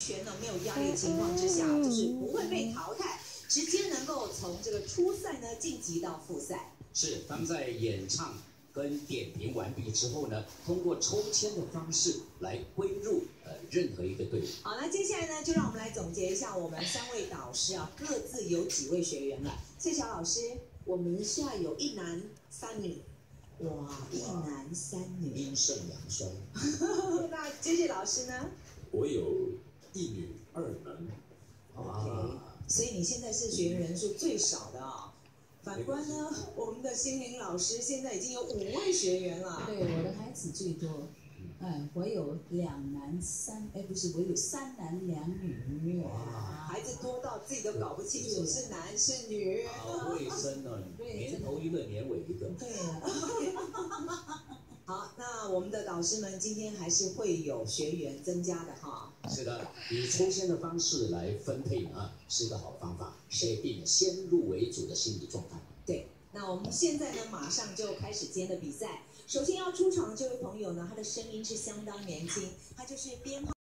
全呢没有压力的情况之下，就是不会被淘汰，直接能够从这个初赛呢晋级到复赛。 是他们在演唱跟点评完毕之后呢，通过抽签的方式来归入任何一个队伍。 好，那接下来呢，就让我们来总结一下我们3位导师啊，各自有几位学员了。翠乔老师，我们现在有1男3女。哇，1男3女， 阴盛阳衰。 那杰杰老师呢？ 我有1女2男。 OK， 所以你现在是学员人数最少的啊、反观呢，我们的心灵老师现在已经有5位学员了。 对，我的孩子最多。我有2男3，不是，我有3男2女。 哇，孩子多到自己都搞不清楚是男是女。 好卫生哦，年头一个，年尾一个。 对。 好，那我们的导师们今天还是会有学员增加的哈。 是的，以抽签的方式来分配呢，是一个好方法，可以避免先入为主的心理状态。 对，那我们现在呢，马上就开始今天的比赛。首先要出场的这位朋友呢，他的声音是相当年轻，他就是鞭炮。